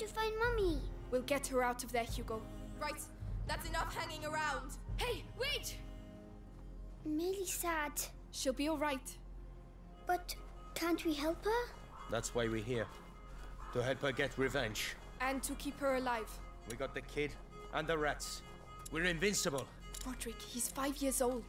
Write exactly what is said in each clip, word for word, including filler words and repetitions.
to find Mummy? We'll get her out of there, Hugo. Right, that's enough hanging around. Hey, wait! Millie's sad. She'll be alright. But can't we help her? That's why we're here. To help her get revenge. And to keep her alive. We got the kid and the rats. We're invincible. Roderick, he's five years old.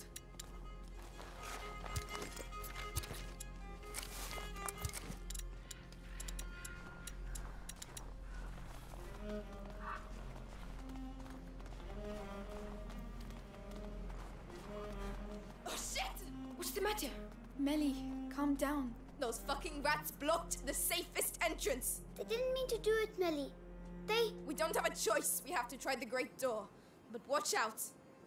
Oh shit! What's the matter? Melly, calm down. Those fucking rats blocked the safest entrance. They didn't mean to do it, Millie. They... We don't have a choice. We have to try the great door. But watch out.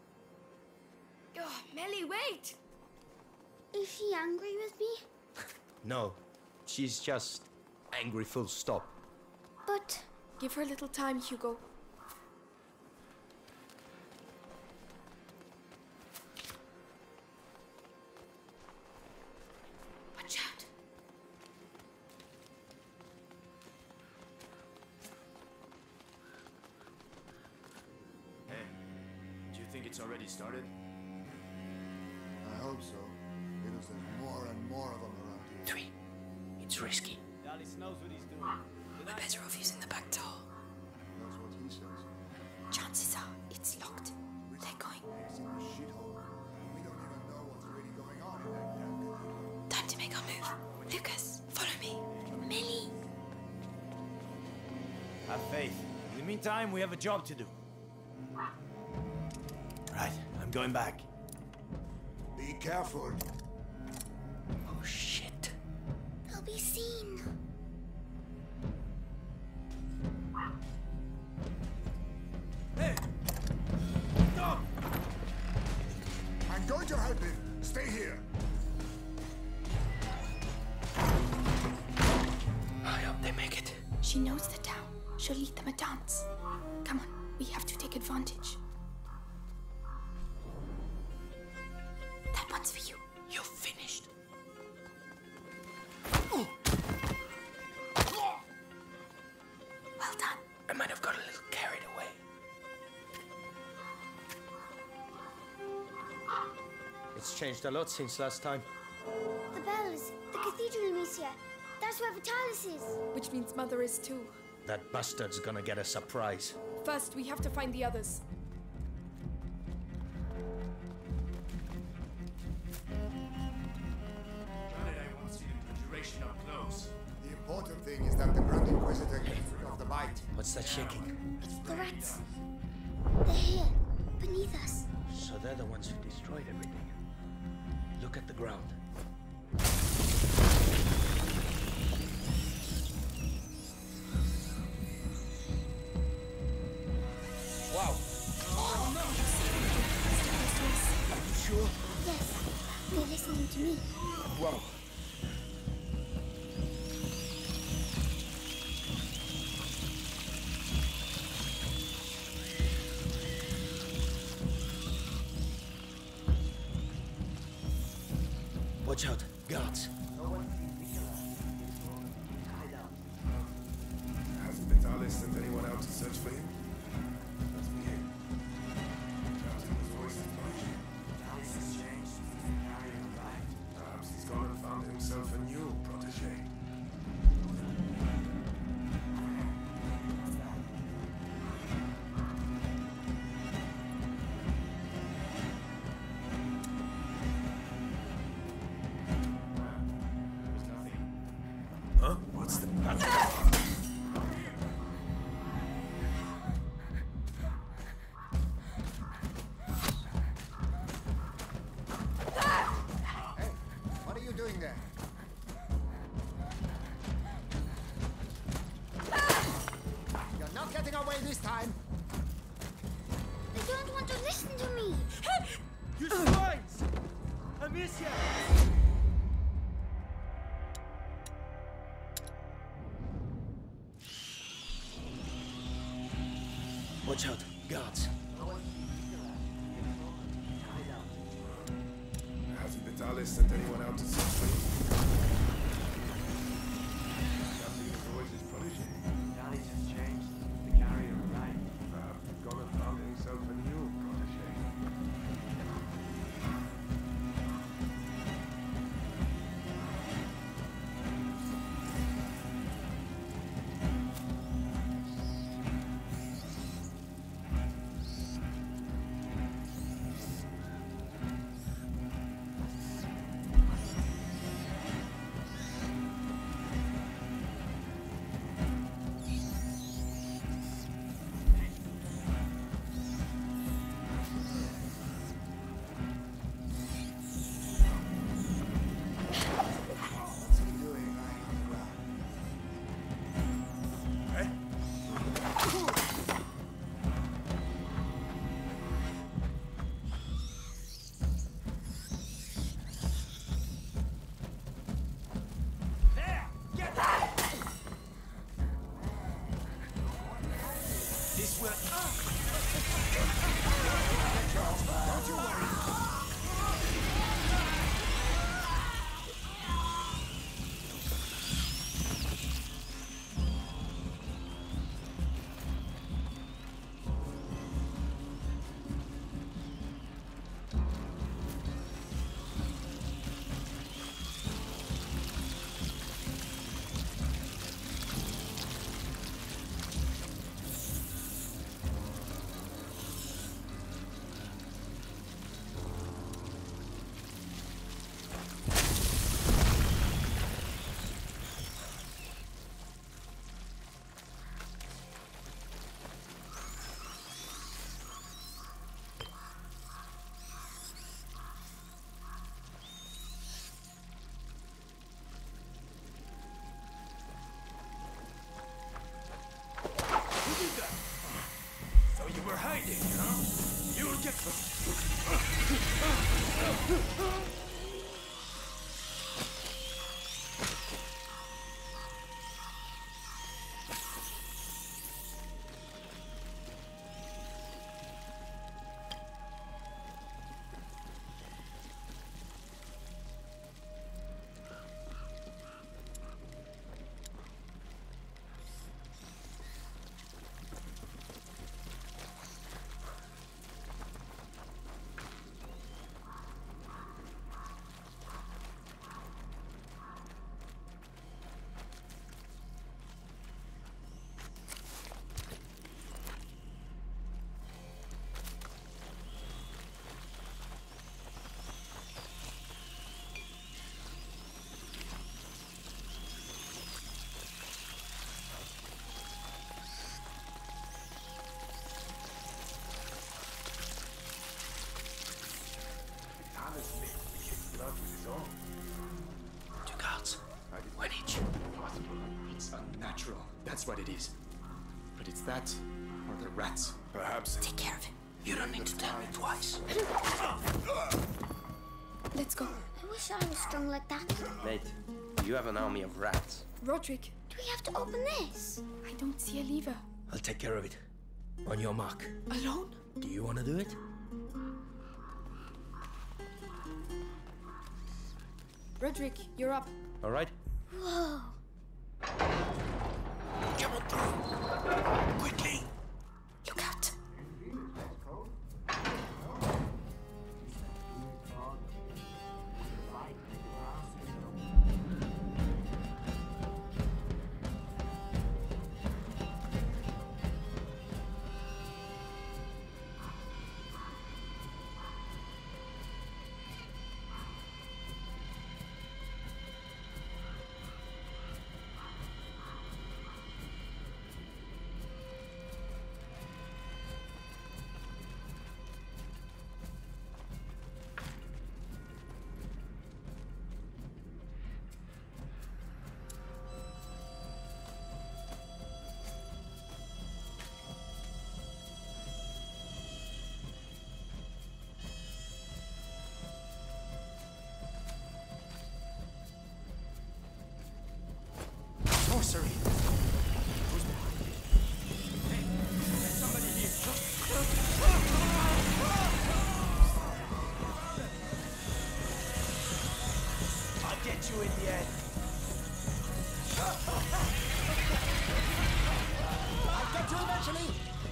Oh, Melly, wait! Is she angry with me? No, she's just angry full stop. But... Give her a little time, Hugo. Watch out. Hey, do you think it's already started? I hope so, because there's more and more of them around here. Three. It's risky. Dallas knows what he's doing. We're better off using the back door. That's what he says. Chances are it's locked. They're going. It's in a shithole. We don't even know what's really going on in that damn cathedral. Time to make our move. Lucas, follow me. Millie. Have faith. In the meantime, we have a job to do. Right, I'm going back. Be careful. Oh shit. They'll be seen. Hey! Stop! I'm going to help him. Stay here. I hope they make it. She knows the town. She'll lead them a dance. Come on, we have to take advantage. That one's for you. You're finished. Well done. I might have got a little carried away. It's changed a lot since last time. The bells. The cathedral, Amicia. That's where Vitalis is. Which means Mother is too. That bastard's gonna get a surprise. First, we have to find the others. I want to see the conjuration up close. The important thing is that the Grand Inquisitor gets rid of the bite. What's that shaking? It's the rats. They're here, beneath us. So they're the ones who destroyed everything. Look at the ground. Wow. Are you sure? Yes, they're listening to me. Wow. Watch out, guards. Hasn't Vitalis sent anyone out to search for him? That's weird. Doubting his voice is much. Dallas has changed. Perhaps he's gone and found himself a new protege. Huh? What's the... Hey, what are you doing there? You're not getting away this time. They don't want to listen to me. You swines! Amicia! Watch out, guards. Hasn't Vitalis sent anyone out to search for him? Doubting his voice is protege. Dallas has changed. Vitalis mixed the kid's blood with his own. Two guards. One each. Impossible. It's unnatural. That's what it is. But it's that, or the rats. Perhaps. Take care of him. You don't need to tell me twice. Let's go. I wish I was strong like that. Mate, you have an army of rats. Roderick, Do we have to open this? I don't see a lever. I'll take care of it. On your mark. Alone? Do you want to do it? Roderick, you're up. All right? Whoa. Come on through. Quickly. Look out. Sorcery. Who's behind it? Hey, there's somebody here. I'll get you in the end. I'll get you eventually.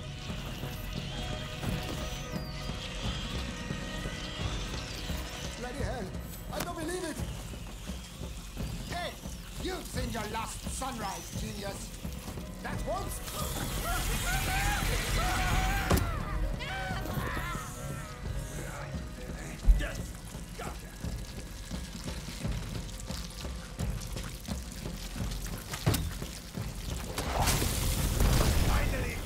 Bloody hell! I don't believe it! Hey! You've seen your last sunrise, genius! That once? Finally!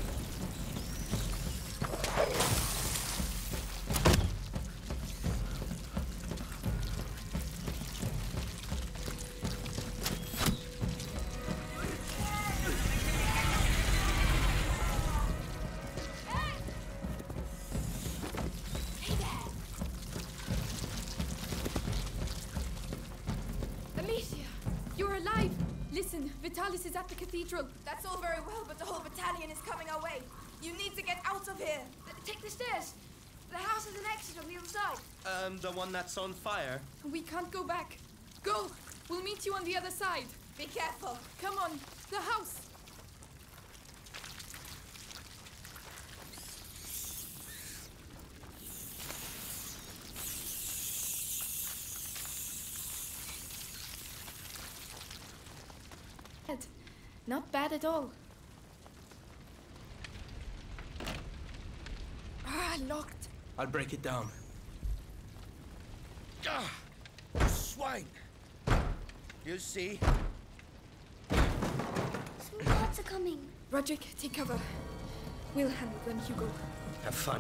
Amicia, you're alive. Listen, Vitalis is at the cathedral. That's all very well, but the whole battalion is coming our way. You need to get out of here. Take the stairs. The house has an exit on the other side. Um, the one that's on fire. We can't go back. Go. We'll meet you on the other side. Be careful. Come on, the house. Not bad at all. Ah, locked. I'll break it down. Ah, you swine! You see? Some guards are coming. Roderick, take cover. We'll handle them, Hugo. Have fun.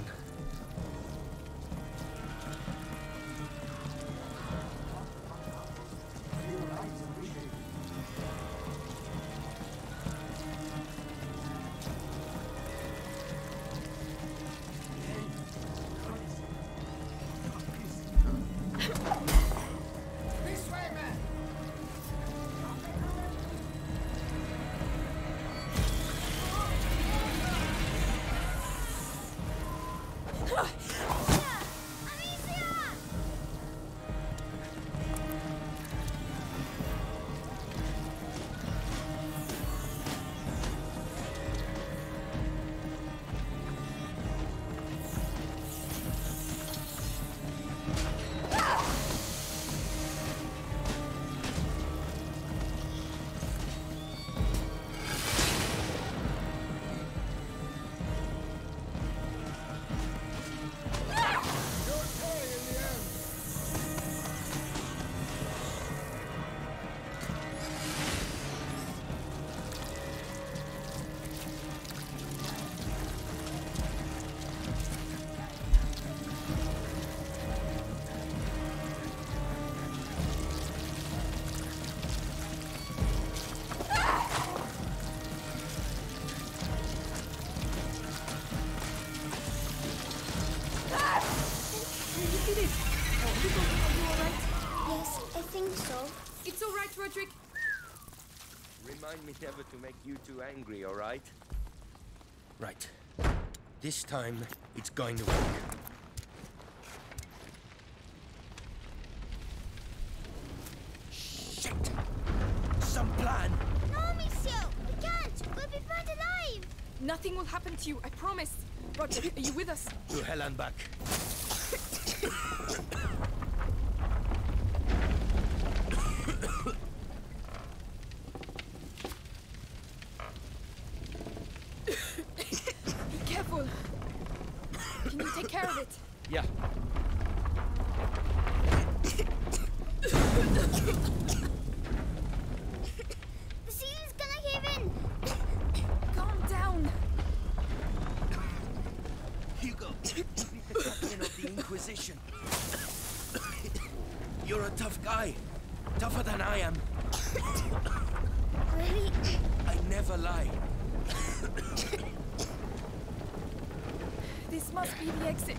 Remind me never to make you too angry, all right? Right. This time, it's going to work. Shit! Some plan! No, Monsieur! We can't! We'll be burned alive! Nothing will happen to you, I promise. Roger, are you with us? To hell and back. Be careful. Can you take care of it? Yeah. The ceiling's gonna cave in! Calm down. Hugo, the captain of the Inquisition. You're a tough guy. Tougher than I am. Really? I never lie. This must be the exit.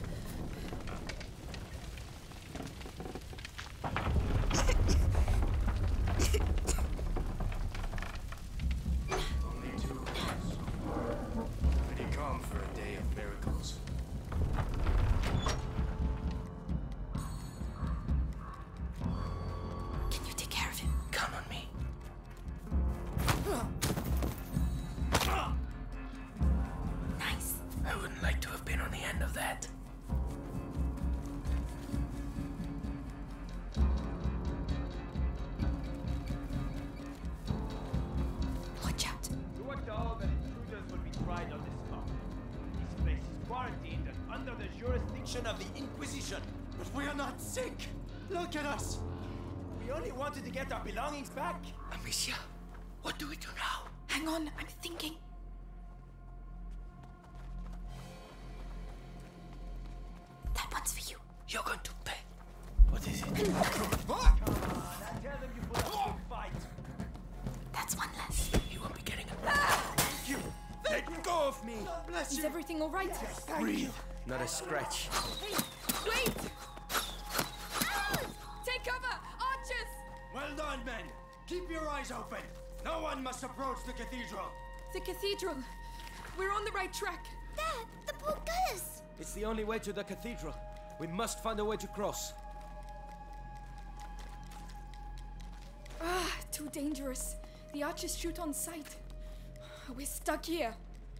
Only two cars. Pretty calm for a day of miracles. Can you take care of him? Count on me. Nice. I wouldn't like to have been on the end of that. Watch out. You were told that intruders would be tried on this spot. This place is quarantined and under the jurisdiction of the Inquisition. But we are not sick! Look at us! We only wanted to get our belongings back. Amicia, what do we do now? Hang on, I'm thinking. That one's for you. You're going to pay. What is it? I tell them you put up a good fight. That's one less. You won't be getting it. Thank you! Let go of me! Bless Is you! everything all right? Breathe. Not a scratch. Hey, wait! Take cover! Archers! Well done, men! Keep your eyes open! No one must approach the cathedral! The cathedral. We're on the right track. There! The portcullis! It's the only way to the cathedral. We must find a way to cross. Ah, too dangerous. The archers shoot on sight. We're stuck here.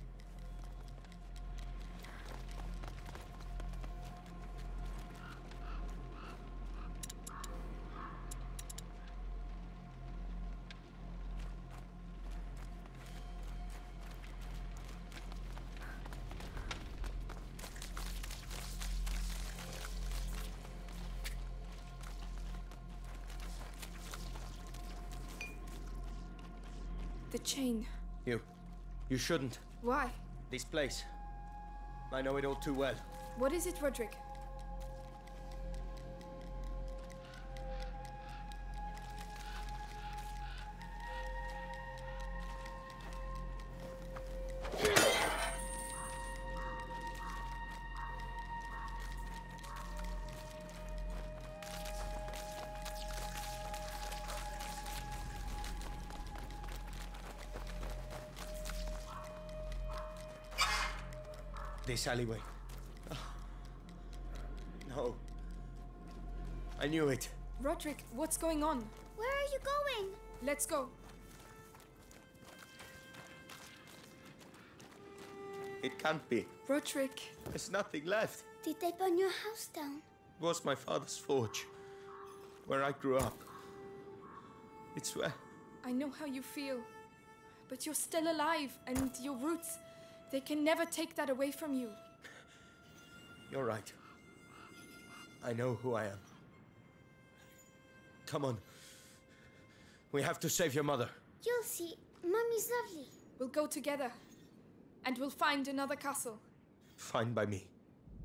The chain. You. You shouldn't. Why? This place. I know it all too well. What is it, Roderick? This alleyway. Oh. No. I knew it. Roderick, what's going on? Where are you going? Let's go. It can't be. Roderick. There's nothing left. Did they burn your house down? It was my father's forge. Where I grew up. It's where... I know how you feel. But you're still alive, and your roots, they can never take that away from you. You're right. I know who I am. Come on. We have to save your mother. You'll see. Mummy's lovely. We'll go together. And we'll find another castle. Fine by me.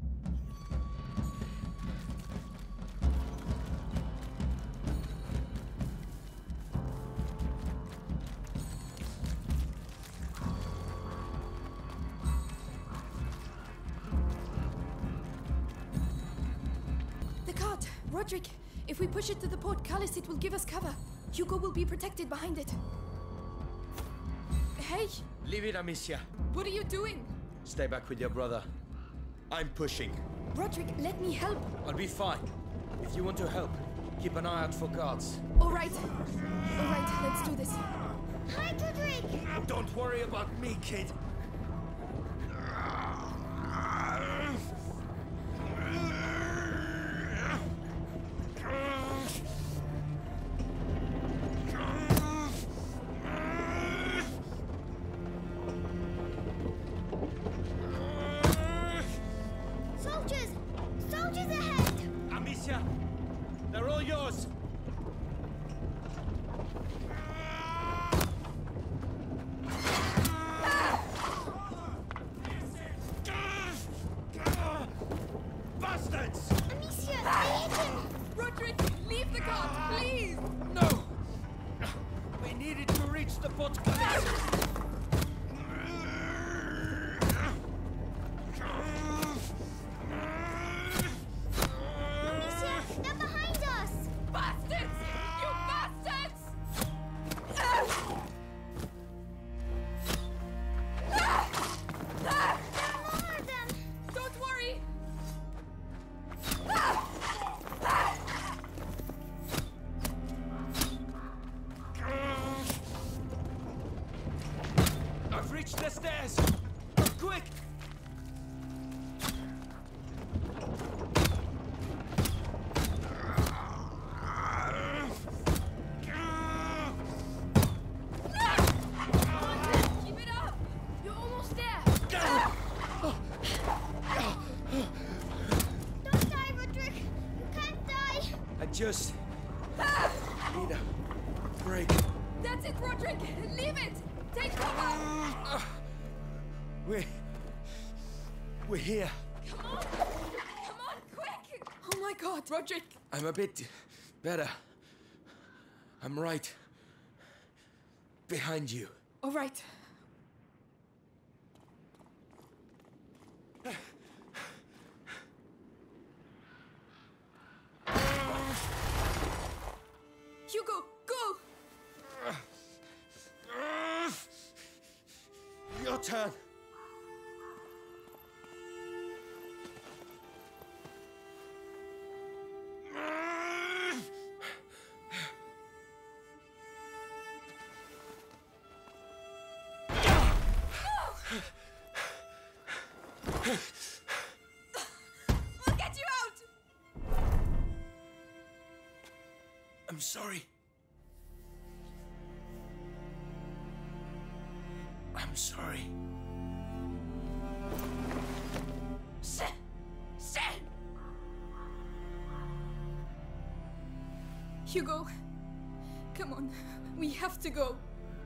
The cart! Roderick, if we push it to the portcullis, it will give us cover. Hugo will be protected behind it. okay? Leave it, Amicia. What are you doing? Stay back with your brother. I'm pushing. Roderick, let me help. I'll be fine. If you want to help, keep an eye out for guards. All right. All right, let's do this. Hi, Roderick! Don't worry about me, kid. Soldiers! Soldiers ahead! Amicia, they're all yours. Bastards! Amicia, they hit him! Roderick, leave the cart, please! No! We needed to reach the Portuguese. Amicia, they're behind us! Bastards! You bastards! There are more of them! Don't worry! I've reached the stairs. Quick! Keep it up! You're almost there! Don't die, Roderick! You can't die! I just need a break. That's it, Roderick! Leave it! Take cover! We're... We're here. Come on! Come on, quick! Oh my god, Roderick! I'm a bit better. I'm right behind you. All right. Hugo, go! Your turn. We'll get you out! I'm sorry. I'm sorry. Shit! Shit! Hugo, come on. We have to go.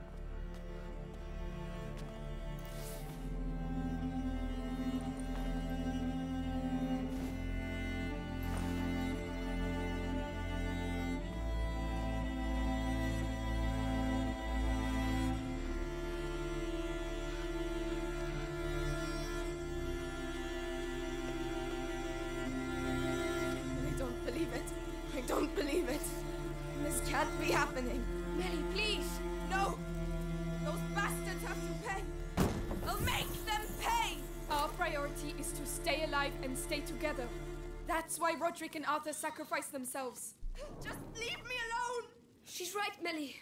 I don't believe it. I don't believe it. This can't be happening. Mary, please! No! Those bastards have to pay! I'll make them pay! Our priority is to stay alive and stay together. That's why Roderick and Arthur sacrificed themselves. Just leave me alone! She's right, Millie.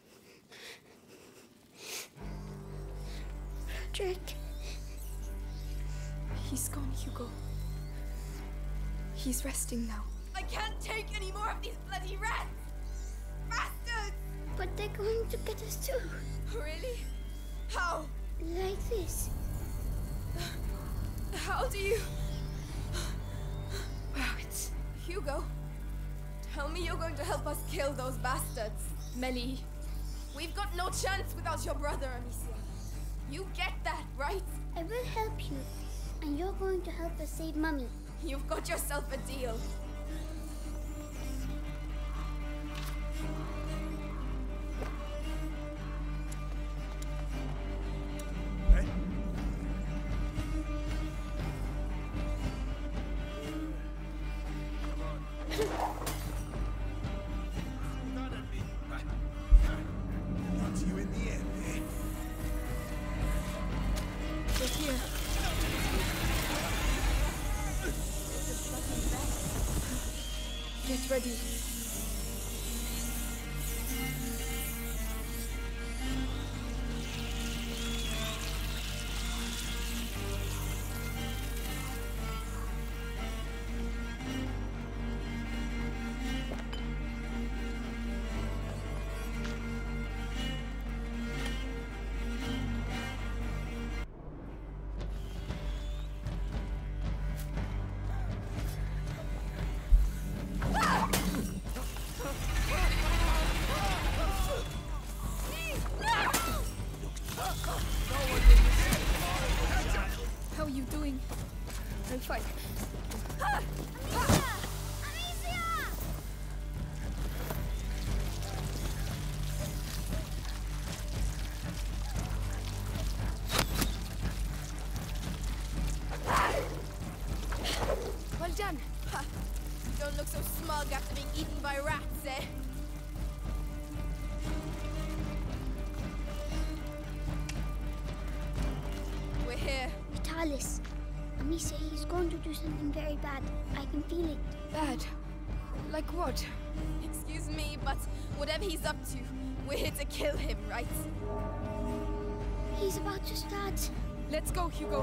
Roderick. He's gone, Hugo. He's resting now. I can't take any more of these bloody rats! Bastards! But they're going to get us too. Really? How? Like this. How do you... Wow, it's... Hugo, tell me you're going to help us kill those bastards. Melly, we've got no chance without your brother, Amicia. You get that, right? I will help you. And you're going to help us save Mummy. You've got yourself a deal. Got you in the end, eh? ready. How are you doing? I'm fine. Well done. Ha. Don't look so smug after being eaten by rats, eh? We're here. Vitalis. Amicia, he's going to do something very bad. I can feel it. Bad? Like what? Excuse me, but whatever he's up to, we're here to kill him, right? He's about to start. Let's go, Hugo.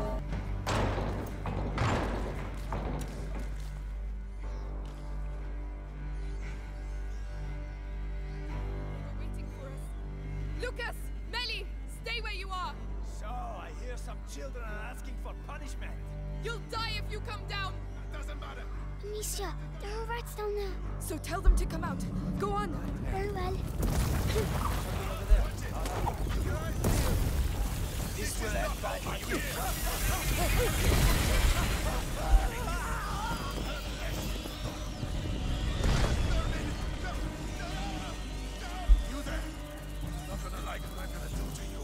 They're waiting for us. Lucas! Melly! Stay where you are! So, I hear some children are asking for punishment. You'll die if you come down! Doesn't matter. Amicia, there are rats down there. So tell them to come out. Go on! Very well. This will end badly. You there! Not gonna like what I'm gonna do to you.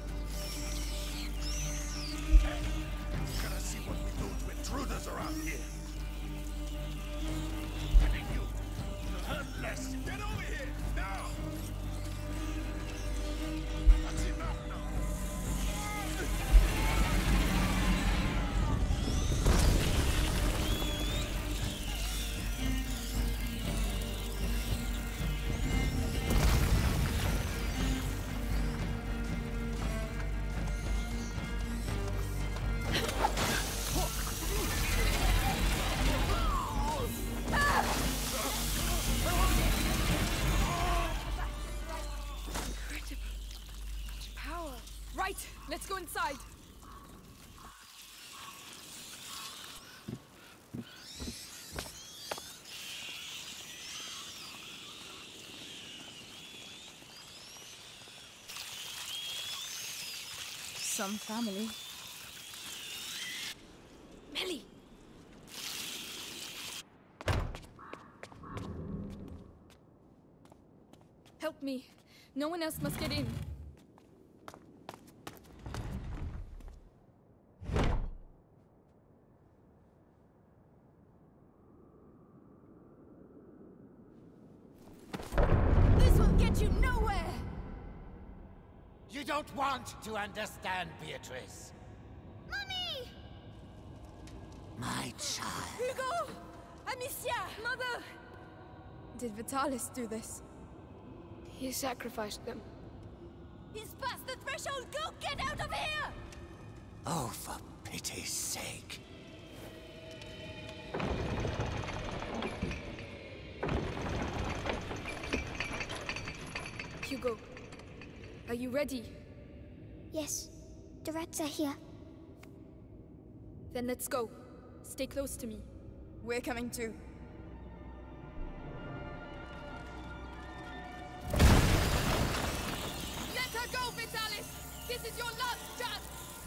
Hey, you're gonna see what we do to intruders around here. And then you, you'll learn less. Get over here, now! That's enough now. Right, let's go inside. Some family. Melly! Help me. No one else must get in. You nowhere! You don't want to understand, Beatrice. Mommy! My child. Hugo! Amicia! Mother! Did Vitalis do this? He sacrificed them. He's past the threshold! Go get out of here! Oh, for pity's sake. Hugo, are you ready? Yes, the rats are here. Then let's go. Stay close to me. We're coming too. Let her go, Vitalis! This is your last chance!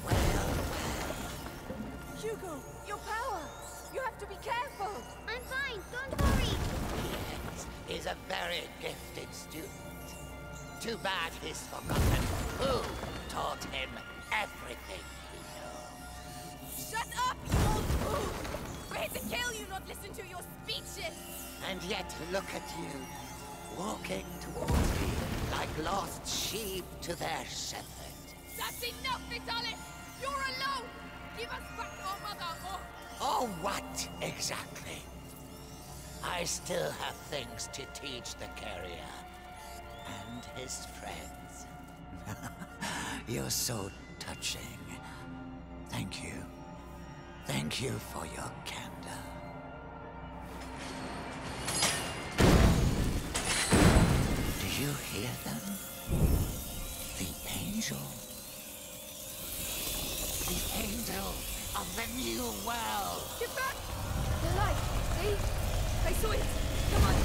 Hugo, your power! You have to be careful! I'm fine, don't worry. He's a very gifted student. Too bad he's forgotten who taught him everything he knows. Shut up, you old fool! We're here to kill you, not listen to your speeches! And yet look at you, walking towards me like lost sheep to their shepherd. That's enough, Vitalis! You're alone! Give us back our mother, or... Oh, what exactly? I still have things to teach the carrier and his friends. You're so touching. Thank you. Thank you for your candor. Do you hear them? The angel. The angel of the new world. Get back! They're alive. See? I saw it. Come on.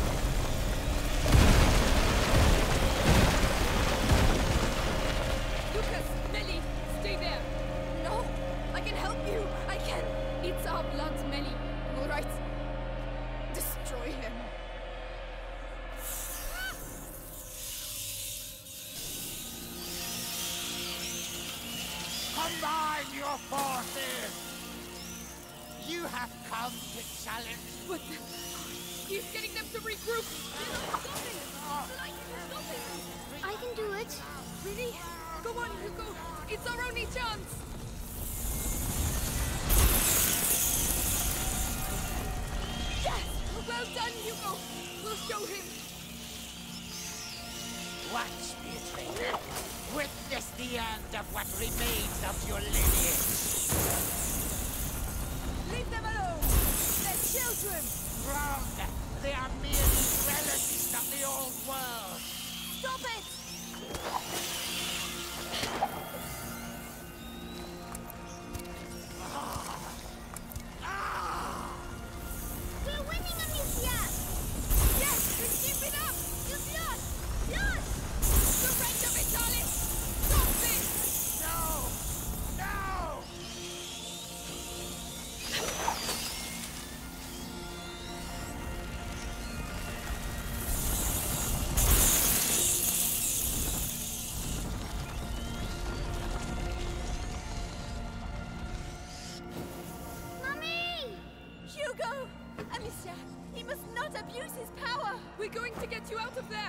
Lucas, Melly, stay there. No, I can help you. I can. It's our blood, Melly. All right. Destroy him. Combine your forces! You have come to challenge... What the... He's getting them to regroup! Stop it! Stop it! I can do it. Really? Go on, Hugo! It's our only chance! Yes! Well done, Hugo! We'll show him! Watch, Beatrice. Witness the end of what remains of your lineage. Leave them alone! They're children! Wrong! They are merely relics of the old world! Stop it! We're winning, Amicia! Yes! Keep it up! You've lost! Lost! Surrender, Vitalis! Stop this! No! No! Mummy! Hugo! Amicia, he must not abuse his power! We're going to get you out of there!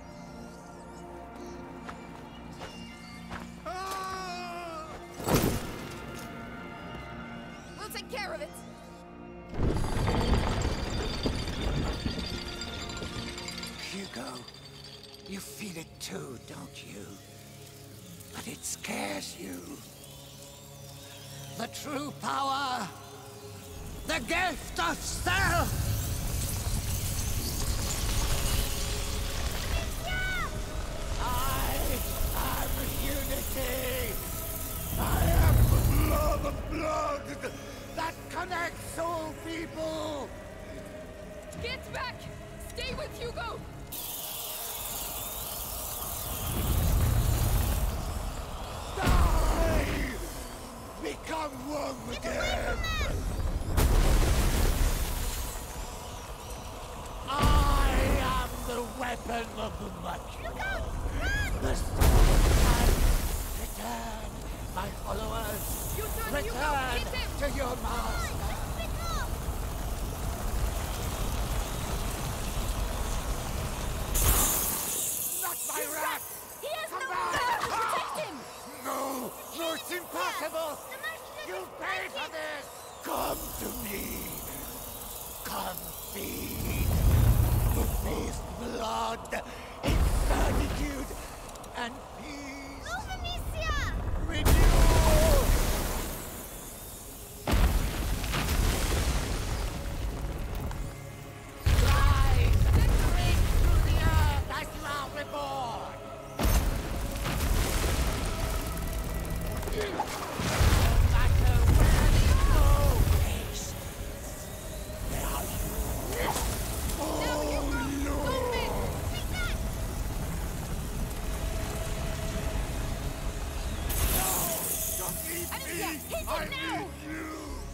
We'll take care of it! Hugo, you feel it too, don't you? But it scares you. The true power! The gift of self! I am unity! I am the blood of blood that connects all people! Get back! Stay with Hugo! Die! Become one again! I am the weapon of the much. Look out! Run! The sword can return, my followers. You turn Hugo! Return Hit him! to your master. Pick up! Not my rat! He has Come no back! power to protect him! No! No, it's impossible! The monster You doesn't pay like for it. this! Come to me! Come feed! The feast blood, in certitude and peace! Move, Amicia! Renew! Rise! Reach through the earth as you are reborn! No matter where you go, patience. Now you live. Oh, Lord! Take that! Don't leave Amicia, me! hit him I now! need you!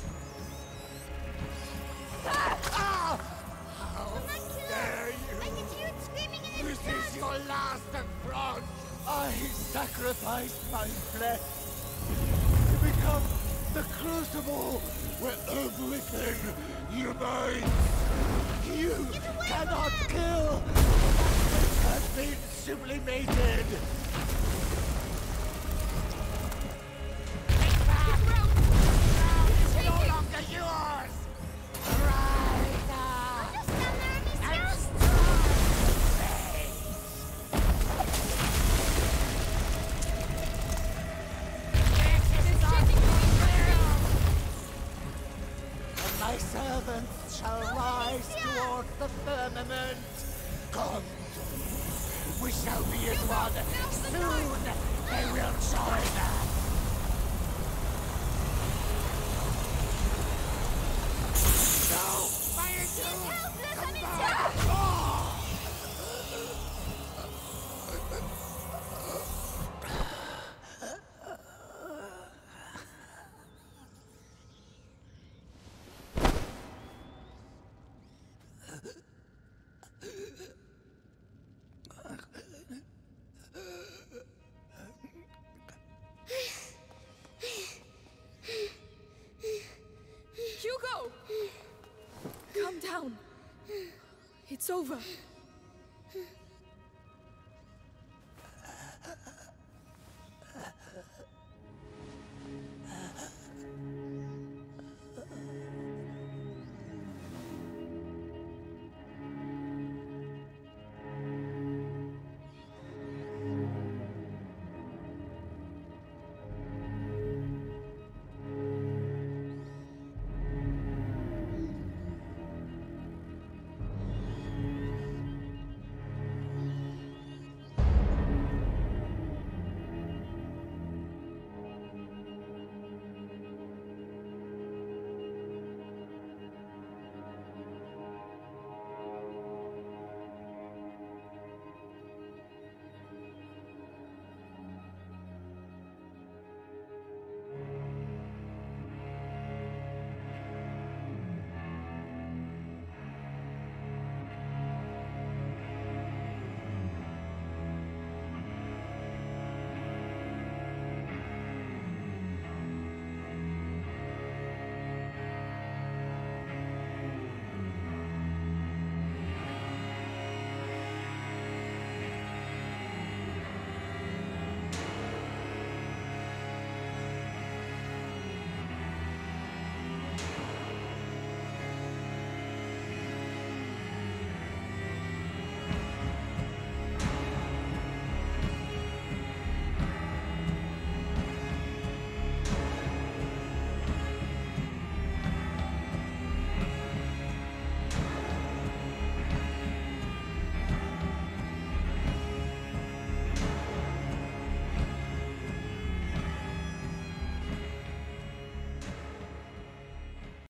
Ah! Ah! How Homuncula! dare I you! can hear it screaming in This its blood! is your last affront! I sacrificed my flesh to become the crucible where everything unites! You cannot kill that which has been sublimated! Take back! The ground is no longer yours! Rise up! one. Soon they will join us. No! Fire two! Come back! Oh! Hugo! Calm down. It's over.